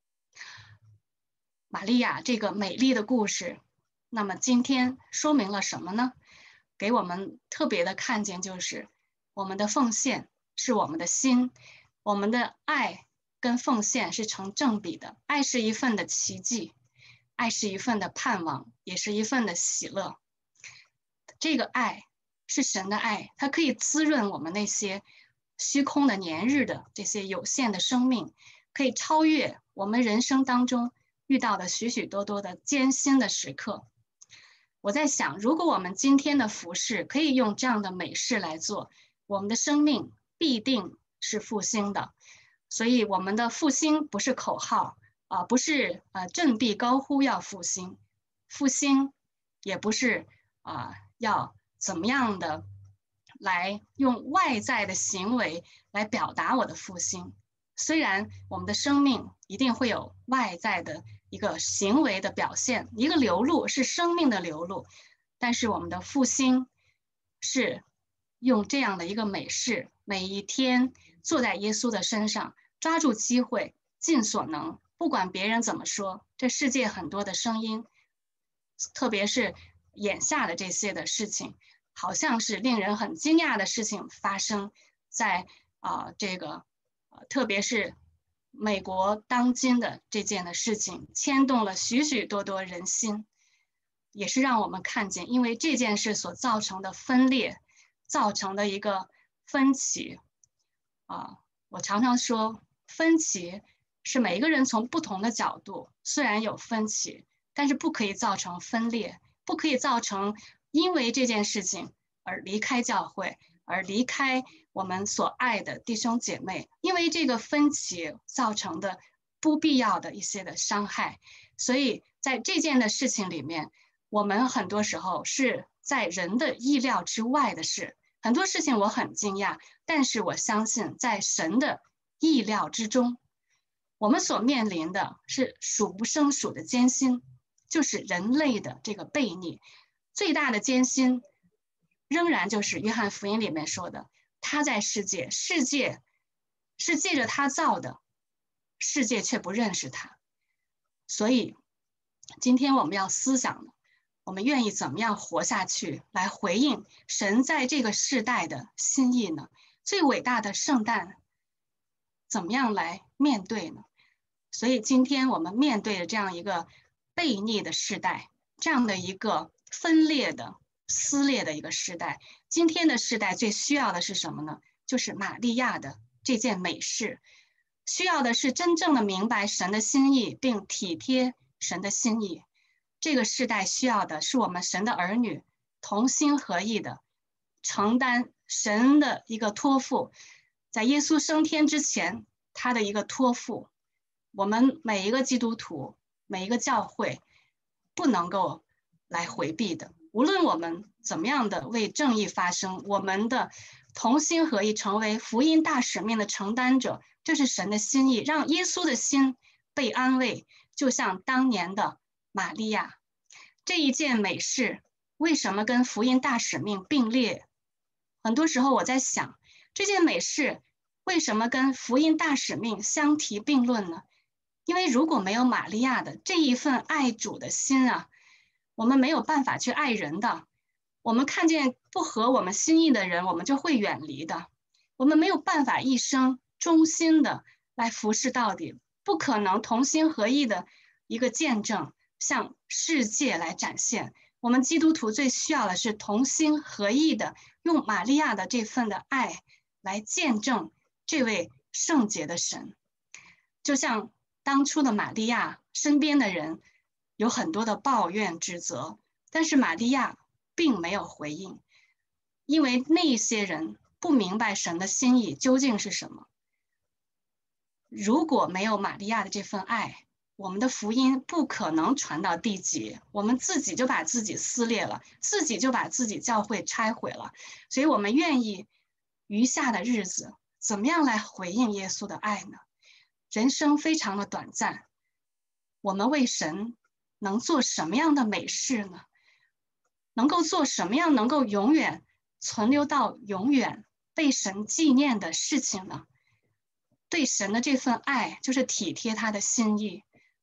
玛利亚这个美丽的故事，那么今天说明了什么呢？给我们特别的看见，就是我们的奉献是我们的心，我们的爱跟奉献是成正比的。爱是一份的奇迹，爱是一份的盼望，也是一份的喜乐。这个爱是神的爱，它可以滋润我们那些虚空的年日的这些有限的生命，可以超越我们人生当中遇到的许许多多的艰辛的时刻。我在想，如果我们今天的服事可以用这样的美事来做，我们的生命必定是复兴的。所以我们的复兴不是口号啊、呃，不是呃振臂高呼要复兴，复兴也不是啊、呃、要怎么样的来用外在的行为来表达我的复兴。虽然我们的生命一定会有外在的一个行为的表现，一个流露是生命的流露，但是我们的复兴是用这样的一个美事，每一天坐在耶稣的身上，抓住机会，尽所能，不管别人怎么说，这世界很多的声音，特别是眼下的这些的事情，好像是令人很惊讶的事情发生在啊、呃、这个、呃、特别是美国当今的这件的事情，牵动了许许多多人心，也是让我们看见，因为这件事所造成的分裂，造成的一个分歧啊、呃。我常常说，分歧是每一个人从不同的角度，虽然有分歧，但是不可以造成分裂，不可以造成因为这件事情而离开教会，而离开我们所爱的弟兄姐妹，因为这个分歧造成的不必要的一些的伤害。所以在这件的事情里面，我们很多时候是在人的意料之外的事，很多事情我很惊讶，但是我相信在神的意料之中。我们所面临的是数不胜数的艰辛，就是人类的这个悖逆，最大的艰辛仍然就是约翰福音里面说的，他在世界，世界是借着他造的，世界却不认识他。所以今天我们要思想，我们愿意怎么样活下去，来回应神在这个世代的心意呢？最伟大的圣诞怎么样来面对呢？所以今天我们面对的这样一个悖逆的世代，这样的一个分裂的撕裂的一个时代，今天的世代最需要的是什么呢？就是玛利亚的这件美事，需要的是真正的明白神的心意，并体贴神的心意。这个世代需要的是我们神的儿女同心合意的承担神的一个托付，在耶稣升天之前他的一个托付，我们每一个基督徒，每一个教会不能够来回避的。无论我们怎么样的为正义发声，我们的同心合意成为福音大使命的承担者，这是神的心意，让耶稣的心被安慰，就像当年的玛利亚。这一件美事为什么跟福音大使命并列？很多时候我在想，这件美事为什么跟福音大使命相提并论呢？因为如果没有玛利亚的这一份爱主的心啊，我们没有办法去爱人的。我们看见不合我们心意的人，我们就会远离的。我们没有办法一生忠心的来服侍到底，不可能同心合意的一个见证向世界来展现。我们基督徒最需要的是同心合意的，用玛利亚的这份的爱来见证这位圣洁的神。就像当初的玛利亚，身边的人有很多的抱怨指责，但是玛利亚并没有回应，因为那些人不明白神的心意究竟是什么。如果没有玛利亚的这份爱，我们的福音不可能传到地极，我们自己就把自己撕裂了，自己就把自己教会拆毁了。所以我们愿意余下的日子怎么样来回应耶稣的爱呢？人生非常的短暂，我们为神能做什么样的美事呢？能够做什么样能够永远存留到永远被神纪念的事情呢？对神的这份爱，就是体贴他的心意，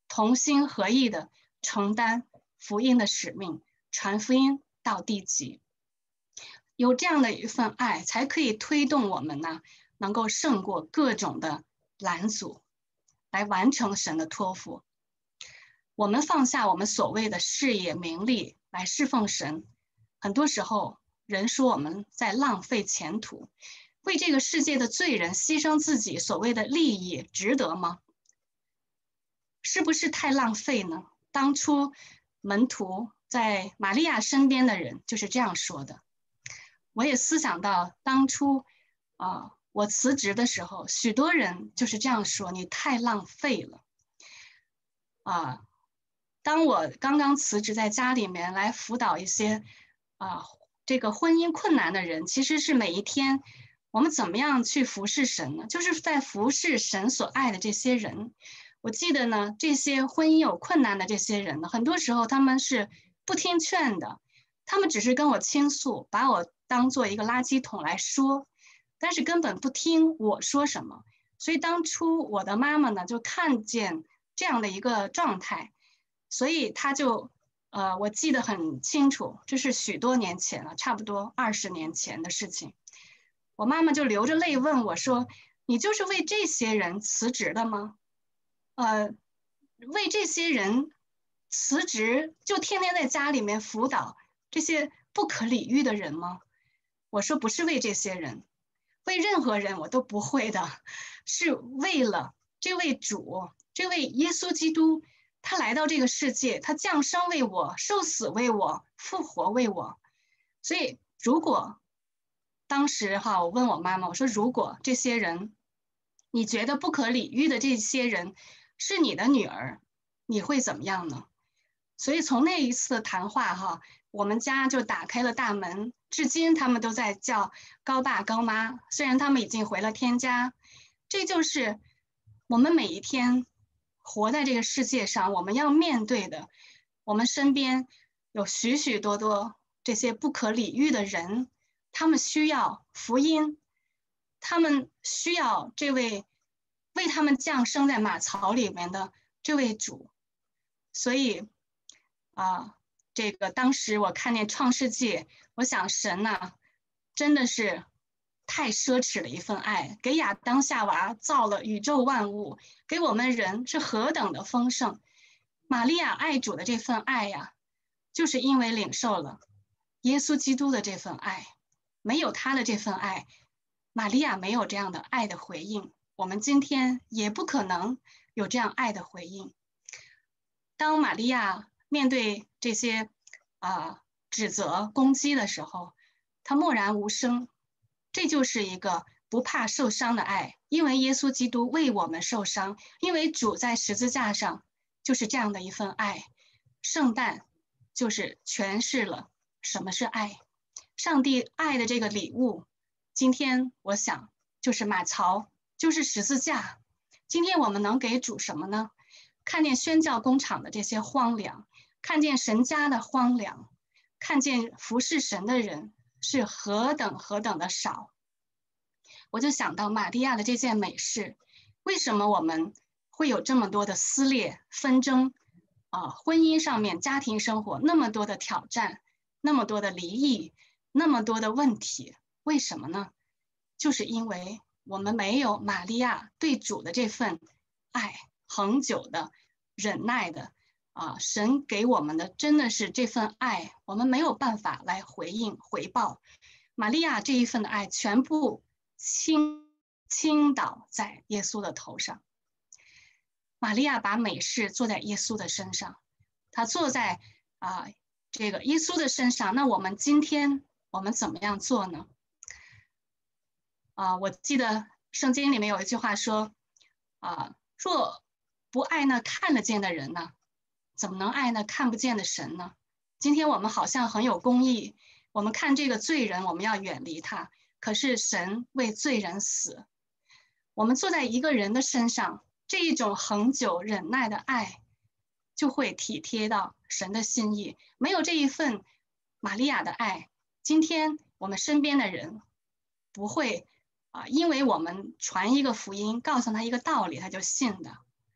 同心合意的承担福音的使命，传福音到地极。有这样的一份爱，才可以推动我们呢，能够胜过各种的拦阻，来完成神的托付。我们放下我们所谓的事业名利来侍奉神，很多时候人说我们在浪费前途，为这个世界的罪人牺牲自己所谓的利益，值得吗？是不是太浪费呢？当初门徒在玛利亚身边的人就是这样说的。我也思想到当初啊、呃，我辞职的时候，许多人就是这样说，你太浪费了啊、呃。当我刚刚辞职，在家里面来辅导一些啊、呃、这个婚姻困难的人，其实是每一天我们怎么样去服侍神呢？就是在服侍神所爱的这些人。我记得呢，这些婚姻有困难的这些人呢，很多时候他们是不听劝的，他们只是跟我倾诉，把我当做一个垃圾桶来说，但是根本不听我说什么。所以当初我的妈妈呢，就看见这样的一个状态，所以她就，呃，我记得很清楚，这是许多年前了，差不多二十年前的事情。我妈妈就流着泪问我说：“你就是为这些人辞职的吗？呃，为这些人辞职，就天天在家里面辅导这些不可理喻的人吗？”我说不是为这些人，为任何人我都不会的，是为了这位主，这位耶稣基督，他来到这个世界，他降生为我，受死为我，复活为我。所以如果当时哈，我问我妈妈，我说如果这些人，你觉得不可理喻的这些人是你的女儿，你会怎么样呢？所以从那一次谈话哈，我们家就打开了大门，至今他们都在叫高爸高妈，虽然他们已经回了天家。这就是我们每一天活在这个世界上，我们要面对的。我们身边有许许多多这些不可理喻的人，他们需要福音，他们需要这位为他们降生在马槽里面的这位主。所以啊，这个当时我看见创世纪，我想神呐、啊，真的是太奢侈了一份爱，给亚当夏娃造了宇宙万物，给我们人是何等的丰盛。玛利亚爱主的这份爱呀，就是因为领受了耶稣基督的这份爱，没有他的这份爱，玛利亚没有这样的爱的回应，我们今天也不可能有这样爱的回应。当玛利亚面对这些啊、呃、指责、攻击的时候，她默然无声。这就是一个不怕受伤的爱，因为耶稣基督为我们受伤，因为主在十字架上就是这样的一份爱。圣诞就是诠释了什么是爱，上帝爱的这个礼物。今天我想就是马槽，就是十字架。今天我们能给主什么呢？看见宣教工厂的这些荒凉，看见神家的荒凉，看见服侍神的人是何等何等的少。我就想到玛利亚的这件美事，为什么我们会有这么多的撕裂、纷争啊、呃？婚姻上面、家庭生活那么多的挑战，那么多的离异，那么多的问题，为什么呢？就是因为我们没有玛利亚对主的这份爱，恒久的、忍耐的啊，神给我们的真的是这份爱，我们没有办法来回应回报。玛利亚这一份的爱，全部倾倾倒在耶稣的头上。玛利亚把美事做在耶稣的身上，她坐在啊、呃、这个耶稣的身上。那我们今天我们怎么样做呢？啊、呃，我记得圣经里面有一句话说，啊、呃，若不爱那看得见的人呢，怎么能爱那看不见的神呢？今天我们好像很有公义，我们看这个罪人，我们要远离他。可是神为罪人死，我们坐在一个人的身上，这一种恒久忍耐的爱，就会体贴到神的心意。没有这一份玛利亚的爱，今天我们身边的人不会啊，因为我们传一个福音，告诉他一个道理，他就信的。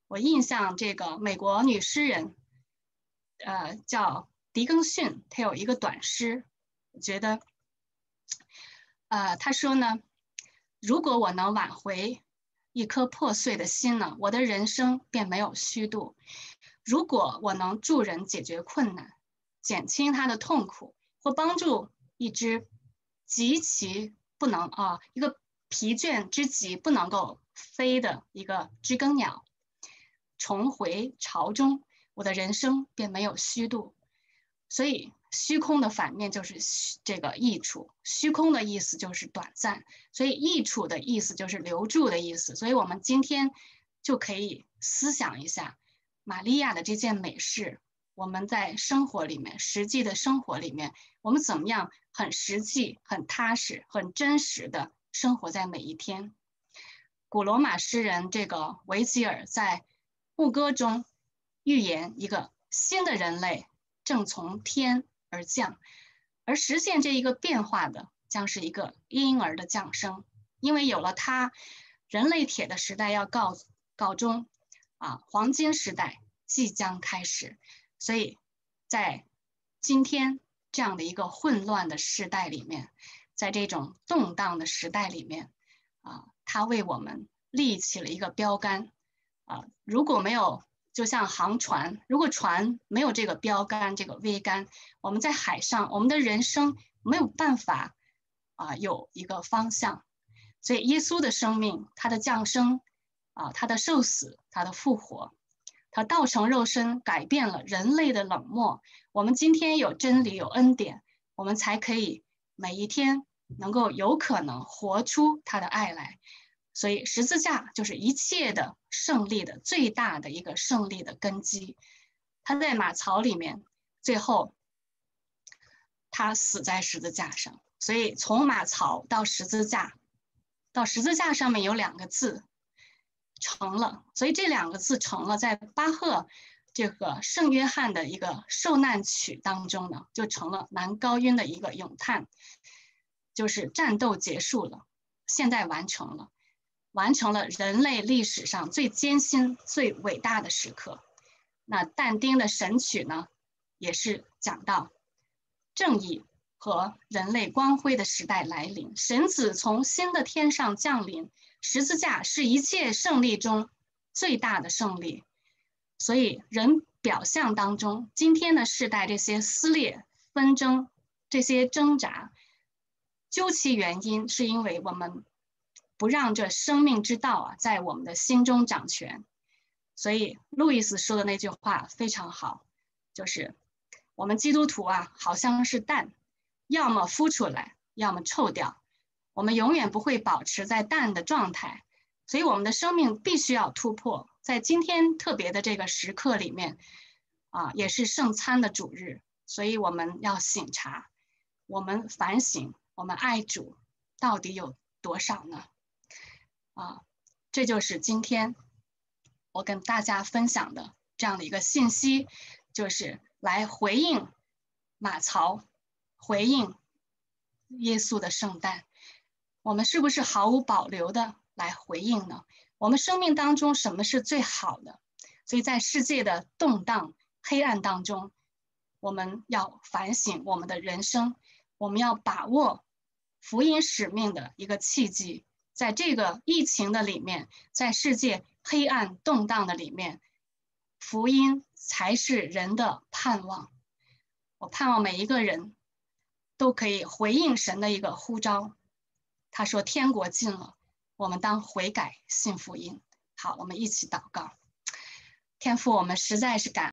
我印象这个美国女诗人，呃，叫狄更逊，她有一个短诗，我觉得，呃，她说呢，如果我能挽回一颗破碎的心呢，我的人生便没有虚度。如果我能助人解决困难，减轻他的痛苦，或帮助一只极其不能啊，一个疲倦之极不能够飞的一个知更鸟，重回巢中，我的人生便没有虚度。所以虚空的反面就是这个益处，虚空的意思就是短暂，所以益处的意思就是留住的意思。所以我们今天就可以思想一下玛利亚的这件美事，我们在生活里面，实际的生活里面，我们怎么样很实际、很踏实、很真实的生活在每一天。古罗马诗人这个维吉尔在牧歌中预言一个新的人类正从天而降，而实现这一个变化的将是一个婴儿的降生，因为有了他，人类铁的时代要告告终，啊，黄金时代即将开始。所以在今天这样的一个混乱的时代里面，在这种动荡的时代里面，啊，他为我们立起了一个标杆，啊，如果没有，就像航船，如果船没有这个标杆、这个桅杆，我们在海上，我们的人生没有办法啊有一个方向。所以耶稣的生命，他的降生，啊，他的受死，他的复活，他道成肉身，改变了人类的冷漠。我们今天有真理，有恩典，我们才可以每一天能够有可能活出他的爱来。所以十字架就是一切的胜利的最大的一个胜利的根基。他在马槽里面，最后他死在十字架上。所以从马槽到十字架，到十字架上面有两个字，成了。所以这两个字成了，在巴赫这个圣约翰的一个受难曲当中呢，就成了男高音的一个咏叹，就是战斗结束了，现在完成了。完成了人类历史上最艰辛、最伟大的时刻。那但丁的神曲呢，也是讲到正义和人类光辉的时代来临，神子从新的天上降临，十字架是一切胜利中最大的胜利。所以人表象当中，今天的世代这些撕裂、纷争、这些挣扎，究其原因是因为我们不让这生命之道啊，在我们的心中掌权。所以路易斯说的那句话非常好，就是我们基督徒啊，好像是蛋，要么孵出来，要么臭掉，我们永远不会保持在蛋的状态。所以我们的生命必须要突破。在今天特别的这个时刻里面啊，也是圣餐的主日，所以我们要省察，我们反省，我们爱主到底有多少呢？啊，这就是今天我跟大家分享的这样的一个信息，就是来回应马槽，回应耶稣的圣诞。我们是不是毫无保留的来回应呢？我们生命当中什么是最好的？所以在世界的动荡黑暗当中，我们要反省我们的人生，我们要把握福音使命的一个契机。在这个疫情的里面，在世界黑暗动荡的里面，福音才是人的盼望。我盼望每一个人都可以回应神的一个呼召。他说天国近了，我们当悔改信福音。好，我们一起祷告。天父，我们实在是感